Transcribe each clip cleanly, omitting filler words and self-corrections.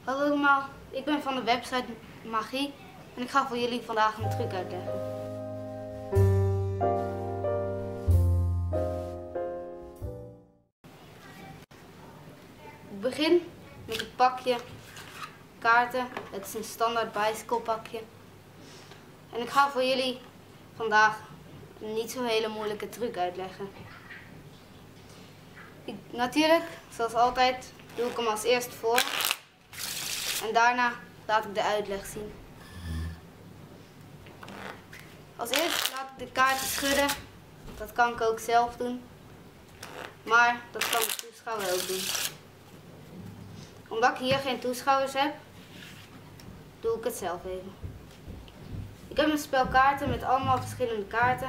Hallo allemaal, ik ben van de website Magie en ik ga voor jullie vandaag een truc uitleggen. Ik begin met het pakje kaarten. Het is een standaard bicycle pakje. En ik ga voor jullie vandaag een niet zo hele moeilijke truc uitleggen. Natuurlijk, zoals altijd, doe ik hem als eerst voor. En daarna laat ik de uitleg zien. Als eerst laat ik de kaarten schudden. Dat kan ik ook zelf doen. Maar dat kan de toeschouwer ook doen. Omdat ik hier geen toeschouwers heb, doe ik het zelf even. Ik heb een spel kaarten met allemaal verschillende kaarten.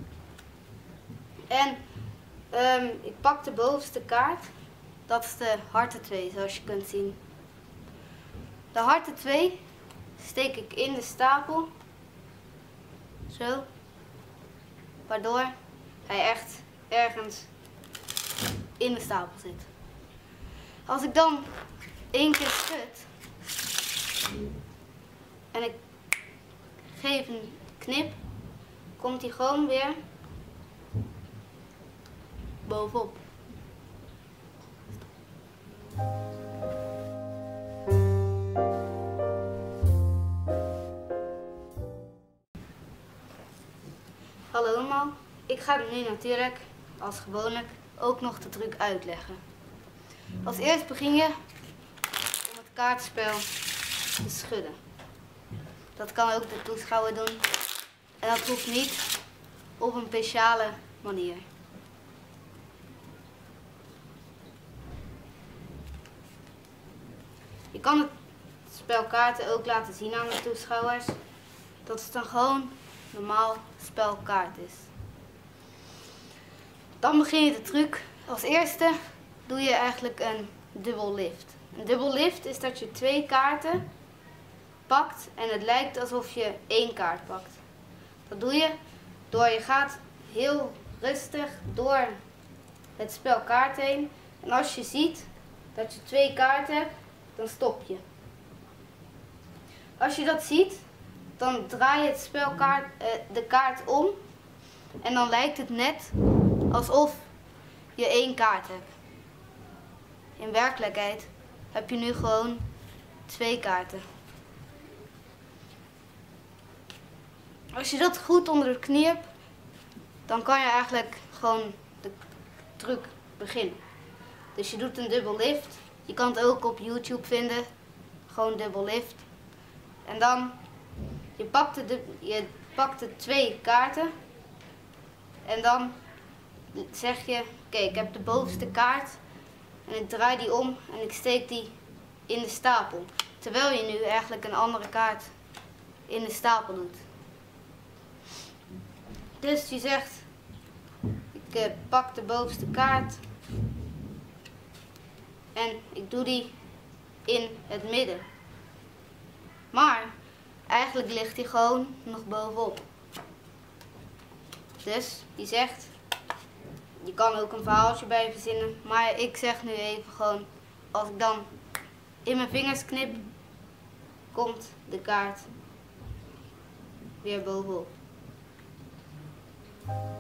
En ik pak de bovenste kaart. Dat is de harten 2, zoals je kunt zien. De harten 2 steek ik in de stapel. Zo. Waardoor hij echt ergens in de stapel zit. Als ik dan 1 keer schud en ik geef een knip, komt hij gewoon weer bovenop. Hallo allemaal, ik ga nu natuurlijk, als gewoonlijk, ook nog de truc uitleggen. Als eerst begin je om het kaartspel te schudden. Dat kan ook de toeschouwer doen. En dat hoeft niet op een speciale manier. Je kan het spel kaarten ook laten zien aan de toeschouwers. Dat het dan gewoon normaal spel kaart is. Dan begin je de truc. Als eerste doe je eigenlijk een dubbel lift. Een dubbel lift is dat je 2 kaarten pakt en het lijkt alsof je 1 kaart pakt. Dat doe je door je gaat heel rustig door het spel kaart heen. En als je ziet dat je 2 kaarten hebt, dan stop je. Als je dat ziet, dan draai je het spelkaart, de kaart om en dan lijkt het net alsof je 1 kaart hebt. In werkelijkheid heb je nu gewoon 2 kaarten. Als je dat goed onder de knie hebt, dan kan je eigenlijk gewoon de truc beginnen. Dus je doet een dubbel lift. Je kan het ook op YouTube vinden. Gewoon dubbel lift. En dan, je pakt de 2 kaarten. En dan zeg je, oké, ik heb de bovenste kaart. En ik draai die om en ik steek die in de stapel. Terwijl je nu eigenlijk een andere kaart in de stapel doet. Dus je zegt, ik pak de bovenste kaart en ik doe die in het midden. Maar eigenlijk ligt die gewoon nog bovenop. Dus je zegt, je kan ook een verhaaltje bij verzinnen, maar ik zeg nu even gewoon, als ik dan in mijn vingers knip, komt de kaart weer bovenop.